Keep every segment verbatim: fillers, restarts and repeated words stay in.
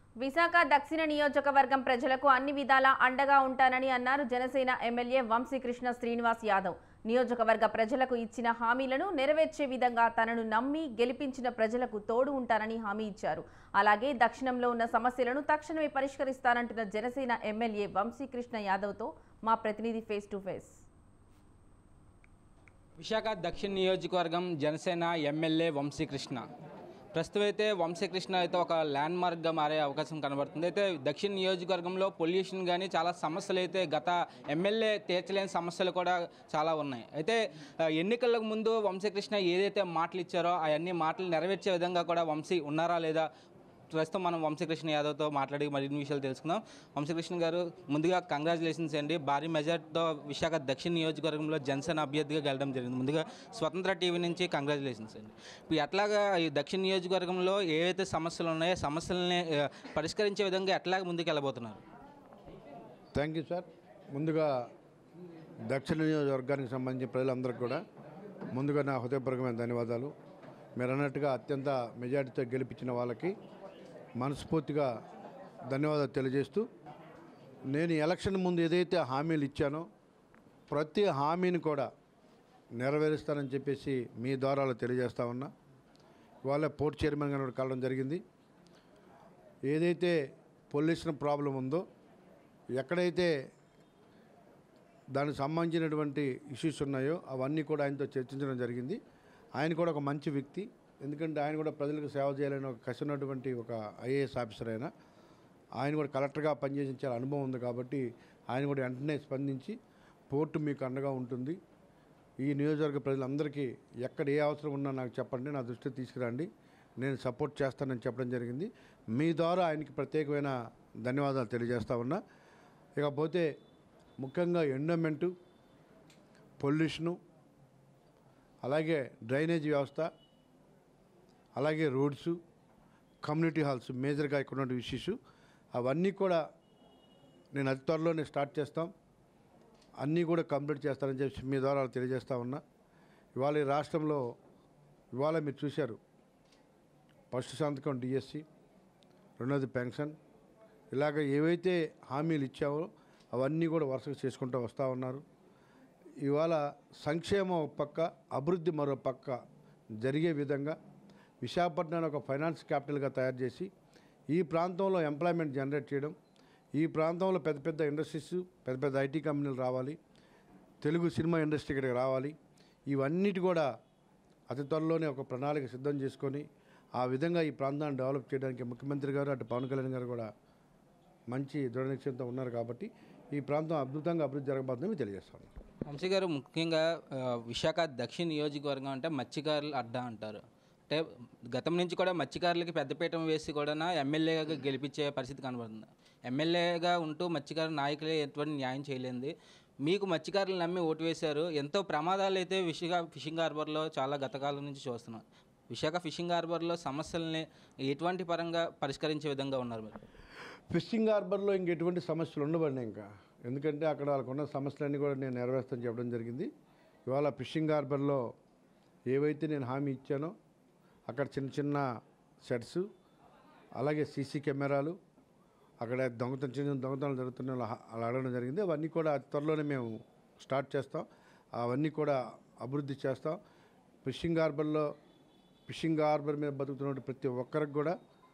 విశాఖ దక్షిణ నియోజకవర్గం ప్రజలకు అన్ని విధాలా అండగా ఉంటానని అన్నారు జనసేన ఎమ్మెల్యే వంశీకృష్ణ శ్రీనివాస్ యాదవ్. నియోజకవర్గ ప్రజలకు ఇచ్చిన హామీలను నెరవేర్చే విధంగా తనను నమ్మి గెలిపించిన ప్రజలకు తోడు ఉంటానని హామీ ఇచ్చారు. అలాగే దక్షిణంలో ఉన్న సమస్యలను తక్షణమే పరిష్కరిస్తానంటున్న జనసేన ఎమ్మెల్యే వంశీకృష్ణ యాదవ్తో మా ప్రతినిధి ఫేస్ టు ఫేస్. విశాఖ దక్షిణ నియోజకవర్గం జనసేన ఎమ్మెల్యే వంశీకృష్ణ. ప్రస్తుతం అయితే వంశీకృష్ణ అయితే ఒక ల్యాండ్ మార్క్గా మారే అవకాశం కనబడుతుంది. అయితే దక్షిణ నియోజకవర్గంలో పొల్యూషన్ కానీ చాలా సమస్యలు అయితే గత ఎమ్మెల్యే తీర్చలేని సమస్యలు కూడా చాలా ఉన్నాయి. అయితే ఎన్నికలకు ముందు వంశీకృష్ణ ఏదైతే మాటలు ఇచ్చారో అవన్నీ మాటలు నెరవేర్చే విధంగా కూడా వంశీ ఉన్నారా లేదా ప్రస్తుతం మనం వంశీకృష్ణ యాదవ్తో మాట్లాడి మరిన్ని విషయాలు తెలుసుకుందాం. వంశీకృష్ణ గారు, ముందుగా కంగ్రాచులేషన్స్ అండి. భారీ మెజార్టీతో విశాఖ దక్షిణ నియోజకవర్గంలో జనసేన అభ్యర్థిగా గెలడం జరిగింది. ముందుగా స్వతంత్ర టీవీ నుంచి కంగ్రాచులేషన్స్ అండి. ఇప్పుడు ఎట్లాగా ఈ దక్షిణ నియోజకవర్గంలో ఏవైతే సమస్యలు ఉన్నాయో సమస్యలని పరిష్కరించే విధంగా ఎట్లాగా ముందుకు వెళ్ళబోతున్నారు? Thank you sir. ముందుగా దక్షిణ నియోజకవర్గానికి సంబంధించిన ప్రజలందరికీ కూడా ముందుగా నా హృదయపూర్వకమైన ధన్యవాదాలు. మీరు అన్నట్టుగా అత్యంత మెజార్టీతో గెలిపించిన వాళ్ళకి మనస్ఫూర్తిగా ధన్యవాదాలు తెలియజేస్తూ, నేను ఎలక్షన్ ముందు ఏదైతే హామీలు ఇచ్చానో ప్రతి హామీని కూడా నెరవేరుస్తానని చెప్పేసి మీ ద్వారా తెలియజేస్తా ఉన్నా. ఇవాళ పోర్ట్ చైర్మన్ గారు కలవడం జరిగింది. ఏదైతే పొల్యూషన్ ప్రాబ్లం ఉందో, ఎక్కడైతే దానికి సంబంధించినటువంటి ఇష్యూస్ ఉన్నాయో అవన్నీ కూడా ఆయనతో చర్చించడం జరిగింది. ఆయన కూడా ఒక మంచి వ్యక్తి, ఎందుకంటే ఆయన కూడా ప్రజలకు సేవ చేయాలని ఒక కసి ఉన్నటువంటి ఒక ఐఏఎస్ ఆఫీసర్. అయినా ఆయన కూడా కలెక్టర్గా పనిచేసిన చాలా అనుభవం ఉంది కాబట్టి ఆయన కూడా వెంటనే స్పందించి పోర్టు మీకు అండగా ఉంటుంది, ఈ నియోజకవర్గ ప్రజలందరికీ ఎక్కడ ఏ అవసరం ఉన్నా నాకు చెప్పండి, నా దృష్టికి తీసుకురండి, నేను సపోర్ట్ చేస్తానని చెప్పడం జరిగింది. మీ ద్వారా ఆయనకి ప్రత్యేకమైన ధన్యవాదాలు తెలియజేస్తా ఉన్నా. ఇకపోతే ముఖ్యంగా ఎండోమెంటు, పొల్యూషను, అలాగే డ్రైనేజ్ వ్యవస్థ, అలాగే రోడ్సు, కమ్యూనిటీ హాల్స్ మేజర్గా ఇక్కడ ఉన్న ఇష్యూస్ అవన్నీ కూడా నేను అతి త్వరలోనే స్టార్ట్ చేస్తాం, అన్నీ కూడా కంప్లీట్ చేస్తానని చెప్పి మీ ద్వారా తెలియజేస్తా ఉన్నా. ఇవాళ ఈ రాష్ట్రంలో ఇవాళ మీరు చూశారు, ఫస్ట్ సంతకం డిఎస్సి, రెండోది పెన్షన్, ఇలాగ ఏవైతే హామీలు ఇచ్చావో అవన్నీ కూడా వరుసగా చేసుకుంటూ వస్తూ ఉన్నారు. ఇవాళ సంక్షేమం ఒక పక్క, అభివృద్ధి మరో పక్క జరిగే విధంగా విశాఖపట్నాన్ని ఒక ఫైనాన్స్ క్యాపిటల్గా తయారు చేసి ఈ ప్రాంతంలో ఎంప్లాయ్మెంట్ జనరేట్ చేయడం, ఈ ప్రాంతంలో పెద్ద పెద్ద ఇండస్ట్రీస్, పెద్ద పెద్ద ఐటీ కంపెనీలు రావాలి, తెలుగు సినిమా ఇండస్ట్రీ ఇక్కడికి రావాలి, ఇవన్నిటి కూడా అతి త్వరలోనే ఒక ప్రణాళిక సిద్ధం చేసుకొని ఆ విధంగా ఈ ప్రాంతాన్ని డెవలప్ చేయడానికి ముఖ్యమంత్రి గారు అటు పవన్ కళ్యాణ్ గారు కూడా మంచి దృఢ నిశ్చయంతో ఉన్నారు. కాబట్టి ఈ ప్రాంతం అద్భుతంగా అభివృద్ధి జరగబోతుందని తెలియజేస్తాను. వంశీ గారు, ముఖ్యంగా విశాఖ దక్షిణ నియోజకవర్గం అంటే మత్స్యకారులు అడ్డా అంటారు. అంటే గతం నుంచి కూడా మత్స్యకారులకి పెద్దపీఠం వేసి కూడా ఎమ్మెల్యేగా గెలిపించే పరిస్థితి కనబడుతుంది. ఎమ్మెల్యేగా ఉంటూ మత్స్యకారు నాయకులే ఎటువంటి న్యాయం చేయలేంది. మీకు మత్స్యకారులు నమ్మి ఓటు వేశారు. ఎంతో ప్రమాదాలు అయితే విశాఖ ఫిషింగ్ హార్బర్లో చాలా గతకాలం నుంచి చూస్తున్నాం. విశాఖ ఫిషింగ్ హార్బర్లో సమస్యల్ని ఎటువంటి పరంగా పరిష్కరించే విధంగా ఉన్నారు మీరు? ఫిషింగ్ హార్బర్లో ఇంకెటువంటి సమస్యలు ఉండవండి ఇంకా, ఎందుకంటే అక్కడ వాళ్ళకున్న సమస్యలన్నీ కూడా నేను నెరవేర్స్తానని చెప్పడం జరిగింది. ఇవాళ ఫిషింగ్ హార్బర్లో ఏవైతే నేను హామీ ఇచ్చానో అక్కడ చిన్న చిన్న షెడ్స్, అలాగే సీసీ కెమెరాలు, అక్కడ దొంగతనం చిన్న దొంగతనాలు జరుగుతున్న అలా అడగడం జరిగింది. అవన్నీ కూడా త్వరలోనే మేము స్టార్ట్ చేస్తాం, అవన్నీ కూడా అభివృద్ధి చేస్తాం. ఫిషింగ్ హార్బర్లో ఫిషింగ్ హార్బర్ మీద బతుకుతున్న ప్రతి ఒక్కరికి కూడా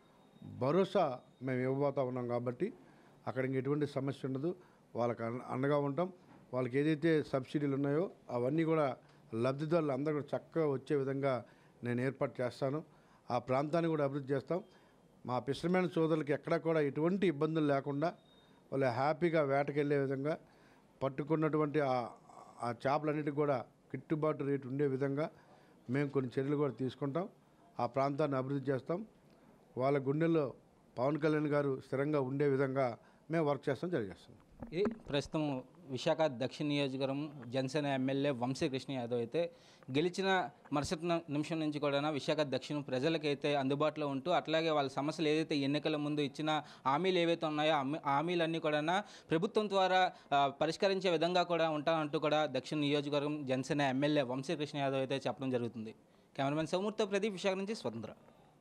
భరోసా మేము ఇవ్వబోతా ఉన్నాం. కాబట్టి అక్కడ ఎటువంటి సమస్య ఉండదు, వాళ్ళకి అండగా ఉంటాం. వాళ్ళకి ఏదైతే సబ్సిడీలు ఉన్నాయో అవన్నీ కూడా లబ్ధిదారులు అందరూ కూడా చక్కగా వచ్చే విధంగా నేను ఏర్పాటు చేస్తాను. ఆ ప్రాంతాన్ని కూడా అభివృద్ధి చేస్తాం. మా ఫిషర్మెన్ సోదరులకి ఎక్కడా కూడా ఎటువంటి ఇబ్బందులు లేకుండా వాళ్ళు హ్యాపీగా వేటకెళ్ళే విధంగా, పట్టుకున్నటువంటి ఆ చేపలన్నిటికీ కూడా గిట్టుబాటు రేటు ఉండే విధంగా మేము కొన్ని చర్యలు కూడా తీసుకుంటాం. ఆ ప్రాంతాన్ని అభివృద్ధి చేస్తాం. వాళ్ళ గుండెల్లో పవన్ కళ్యాణ్ గారు స్థిరంగా ఉండే విధంగా మేము వర్క్ చేస్తాం జరిగేస్తాం. ఇది ప్రస్తుతం విశాఖ దక్షిణ నియోజకవర్గం జనసేన ఎమ్మెల్యే వంశీకృష్ణ యాదవ్ అయితే గెలిచిన మరుసటి నిమిషం నుంచి కూడా విశాఖ దక్షిణ ప్రజలకైతే అందుబాటులో ఉంటూ, అట్లాగే వాళ్ళ సమస్యలు ఏదైతే ఎన్నికల ముందు ఇచ్చిన హామీలు ఏవైతే ఉన్నాయో హామీలన్నీ కూడా ప్రభుత్వం ద్వారా పరిష్కరించే విధంగా కూడా ఉంటామంటూ కూడా దక్షిణ నియోజకవర్గం జనసేన ఎమ్మెల్యే వంశీకృష్ణ యాదవ్ అయితే చెప్పడం జరుగుతుంది. కెమెరామెన్ సౌమూర్తో ప్రదీప్, విశాఖ నుంచి స్వతంత్ర.